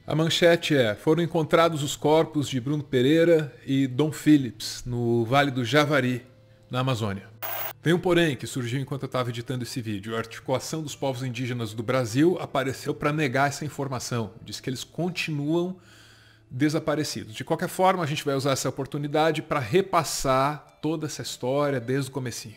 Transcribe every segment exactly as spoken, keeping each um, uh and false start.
A manchete é: foram encontrados os corpos de Bruno Pereira e Dom Phillips no Vale do Javari, na Amazônia. Tem um porém que surgiu enquanto eu estava editando esse vídeo. A Articulação dos Povos Indígenas do Brasil apareceu para negar essa informação. Diz que eles continuam desaparecidos. De qualquer forma, a gente vai usar essa oportunidade para repassar toda essa história desde o comecinho.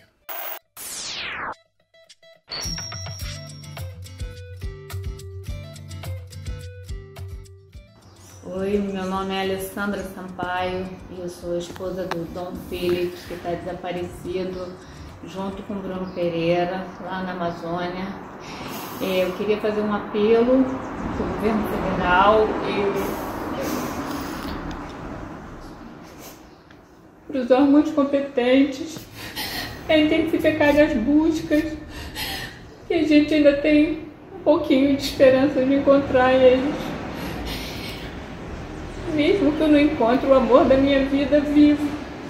Oi, meu nome é Alessandra Sampaio e eu sou a esposa do Dom Phillips, que está desaparecido junto com Bruno Pereira, lá na Amazônia. Eu queria fazer um apelo para o governo federal e para os órgãos competentes a intensificar as buscas, que a gente ainda tem um pouquinho de esperança de encontrar eles. Mesmo que eu não encontre o amor da minha vida vivo,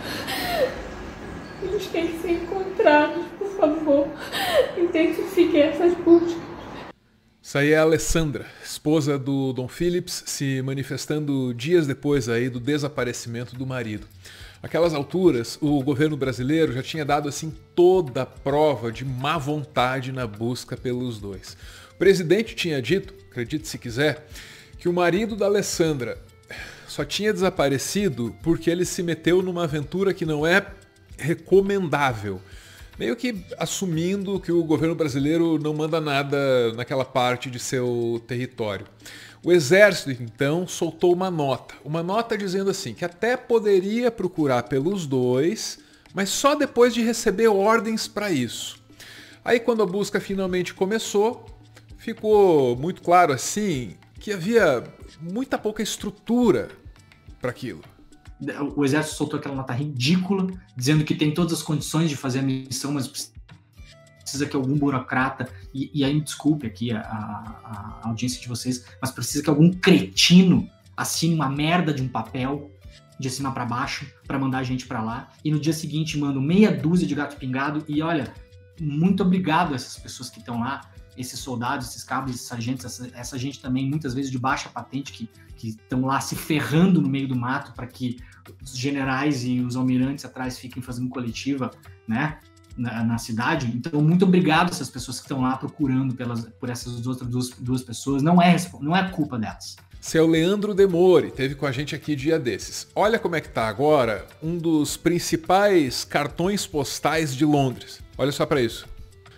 eles têm que ser encontrados, por favor. Intensifiquem essas buscas. Isso aí é a Alessandra, esposa do Dom Phillips, se manifestando dias depois aí do desaparecimento do marido. Naquelas alturas, o governo brasileiro já tinha dado assim toda a prova de má vontade na busca pelos dois. O presidente tinha dito, acredite se quiser, que o marido da Alessandra só tinha desaparecido porque ele se meteu numa aventura que não é recomendável. Meio que assumindo que o governo brasileiro não manda nada naquela parte de seu território. O exército, então, soltou uma nota. Uma nota dizendo assim, que até poderia procurar pelos dois, mas só depois de receber ordens para isso. Aí quando a busca finalmente começou, ficou muito claro assim que havia muita pouca estrutura para aquilo. O exército soltou aquela nota ridícula, dizendo que tem todas as condições de fazer a missão, mas precisa que algum burocrata, e, e aí me desculpe aqui a, a, a audiência de vocês, mas precisa que algum cretino assine uma merda de um papel de cima para baixo para mandar a gente para lá, e no dia seguinte mandam meia dúzia de gato pingado, e olha, muito obrigado a essas pessoas que estão lá, esses soldados, esses cabos, esses sargentos, essa, essa gente também, muitas vezes de baixa patente, que estão lá se ferrando no meio do mato para que os generais e os almirantes atrás fiquem fazendo coletiva, né, na, na cidade. Então, muito obrigado a essas pessoas que estão lá procurando pelas, por essas outras duas, duas pessoas. Não é, não é culpa delas. Seu Leandro Demore teve com a gente aqui dia desses. Olha como é que tá agora um dos principais cartões postais de Londres. Olha só para isso.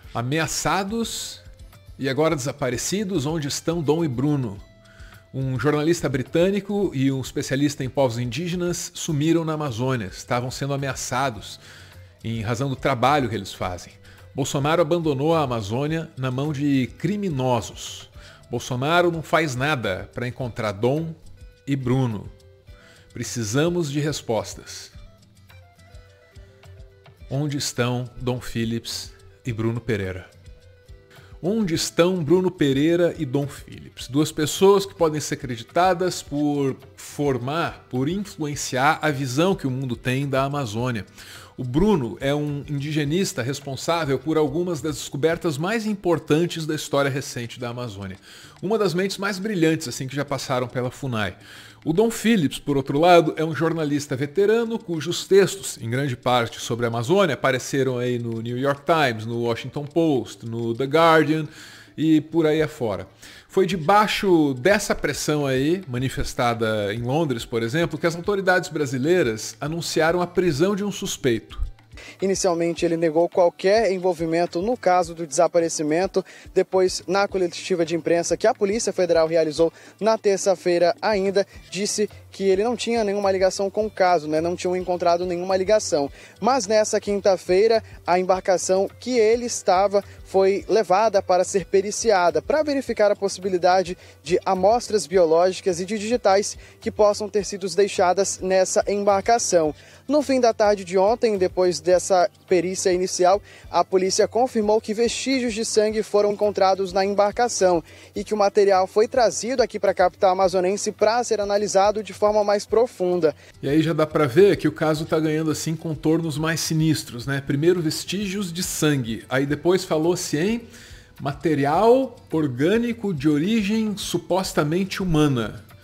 Ameaçados e agora desaparecidos, onde estão Dom e Bruno? Um jornalista britânico e um especialista em povos indígenas sumiram na Amazônia, estavam sendo ameaçados em razão do trabalho que eles fazem. Bolsonaro abandonou a Amazônia na mão de criminosos. Bolsonaro não faz nada para encontrar Dom e Bruno. Precisamos de respostas. Onde estão Dom Phillips e Bruno Pereira? Onde estão Bruno Pereira e Dom Phillips? Duas pessoas que podem ser acreditadas por formar, por influenciar a visão que o mundo tem da Amazônia. O Bruno é um indigenista responsável por algumas das descobertas mais importantes da história recente da Amazônia. Uma das mentes mais brilhantes assim que já passaram pela FUNAI. O Dom Phillips, por outro lado, é um jornalista veterano cujos textos, em grande parte sobre a Amazônia, apareceram aí no New York Times, no Washington Post, no The Guardian e por aí afora. Foi debaixo dessa pressão aí, manifestada em Londres, por exemplo, que as autoridades brasileiras anunciaram a prisão de um suspeito. Inicialmente ele negou qualquer envolvimento no caso do desaparecimento, depois na coletiva de imprensa que a Polícia Federal realizou na terça-feira ainda, disse que ele não tinha nenhuma ligação com o caso, né? Não tinham encontrado nenhuma ligação. Mas nessa quinta-feira, a embarcação que ele estava foi levada para ser periciada, para verificar a possibilidade de amostras biológicas e de digitais que possam ter sido deixadas nessa embarcação. No fim da tarde de ontem, depois dessa perícia inicial, a polícia confirmou que vestígios de sangue foram encontrados na embarcação e que o material foi trazido aqui para a capital amazonense para ser analisado de forma mais profunda. E aí já dá para ver que o caso está ganhando assim contornos mais sinistros, né? Primeiro vestígios de sangue, aí depois falou-se em material orgânico de origem supostamente humana.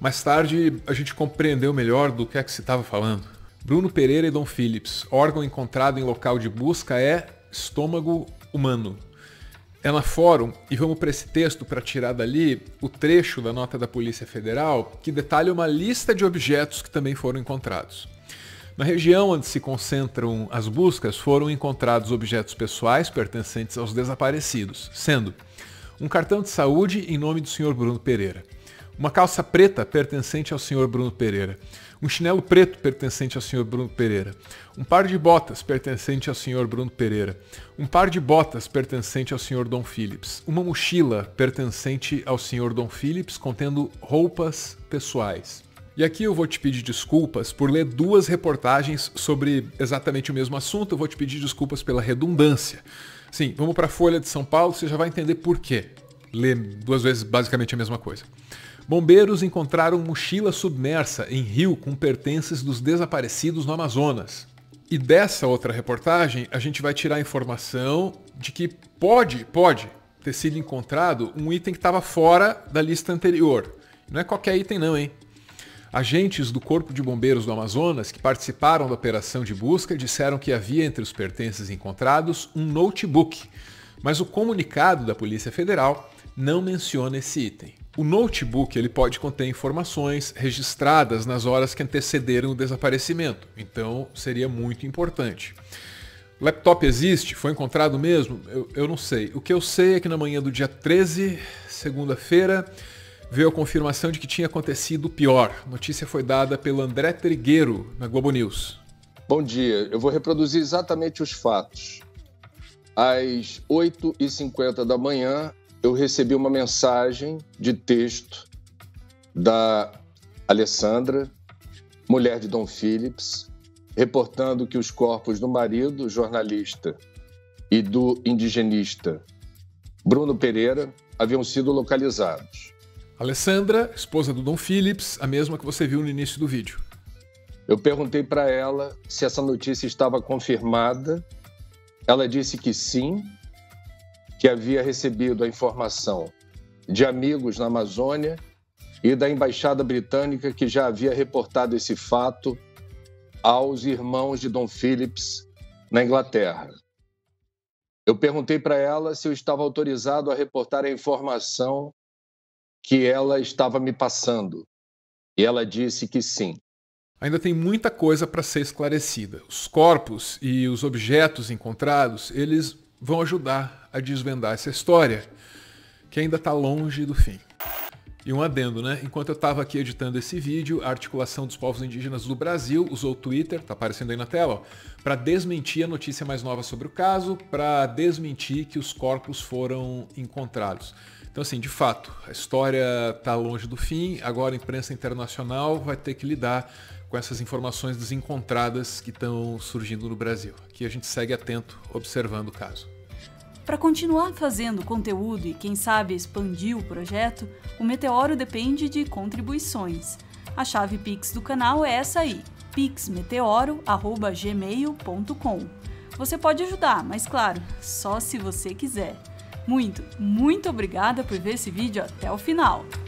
Mais tarde, a gente compreendeu melhor do que é que se estava falando. Bruno Pereira e Dom Phillips. Órgão encontrado em local de busca é estômago humano. É na Fórum, e vamos para esse texto para tirar dali o trecho da nota da Polícia Federal que detalha uma lista de objetos que também foram encontrados. Na região onde se concentram as buscas foram encontrados objetos pessoais pertencentes aos desaparecidos, sendo um cartão de saúde em nome do senhor Bruno Pereira, uma calça preta pertencente ao senhor Bruno Pereira, um chinelo preto pertencente ao senhor Bruno Pereira, um par de botas pertencente ao senhor Bruno Pereira, um par de botas pertencente ao senhor Dom Phillips, uma mochila pertencente ao senhor Dom Phillips contendo roupas pessoais. E aqui eu vou te pedir desculpas por ler duas reportagens sobre exatamente o mesmo assunto, eu vou te pedir desculpas pela redundância. Sim, vamos para a Folha de São Paulo, você já vai entender por quê. Ler duas vezes basicamente a mesma coisa. Bombeiros encontraram mochila submersa em rio com pertences dos desaparecidos no Amazonas. E dessa outra reportagem, a gente vai tirar a informação de que pode, pode ter sido encontrado um item que estava fora da lista anterior. Não é qualquer item não, hein? Agentes do Corpo de Bombeiros do Amazonas que participaram da operação de busca disseram que havia entre os pertences encontrados um notebook, mas o comunicado da Polícia Federal não menciona esse item. O notebook ele pode conter informações registradas nas horas que antecederam o desaparecimento, então seria muito importante. O laptop existe? Foi encontrado mesmo? Eu, eu não sei. O que eu sei é que na manhã do dia treze, segunda-feira, veio a confirmação de que tinha acontecido o pior. A notícia foi dada pelo André Trigueiro, na Globo News. Bom dia, eu vou reproduzir exatamente os fatos. Às oito e cinquenta da manhã, eu recebi uma mensagem de texto da Alessandra, mulher de Dom Phillips, reportando que os corpos do marido, jornalista, e do indigenista Bruno Pereira haviam sido localizados. Alessandra, esposa do Dom Phillips, a mesma que você viu no início do vídeo. Eu perguntei para ela se essa notícia estava confirmada. Ela disse que sim, que havia recebido a informação de amigos na Amazônia e da Embaixada Britânica que já havia reportado esse fato aos irmãos de Dom Phillips na Inglaterra. Eu perguntei para ela se eu estava autorizado a reportar a informação que ela estava me passando e ela disse que sim. Ainda tem muita coisa para ser esclarecida. Os corpos e os objetos encontrados, eles vão ajudar a desvendar essa história, que ainda está longe do fim. E um adendo, né? Enquanto eu estava aqui editando esse vídeo, a Articulação dos Povos Indígenas do Brasil usou o Twitter, tá aparecendo aí na tela, para desmentir a notícia mais nova sobre o caso, para desmentir que os corpos foram encontrados. Então, assim, de fato, a história está longe do fim, agora a imprensa internacional vai ter que lidar com essas informações desencontradas que estão surgindo no Brasil. Aqui a gente segue atento, observando o caso. Para continuar fazendo conteúdo e, quem sabe, expandir o projeto, o Meteoro depende de contribuições. A chave Pix do canal é essa aí, pix meteoro arroba gmail ponto com. Você pode ajudar, mas claro, só se você quiser. Muito, muito obrigada por ver esse vídeo até o final!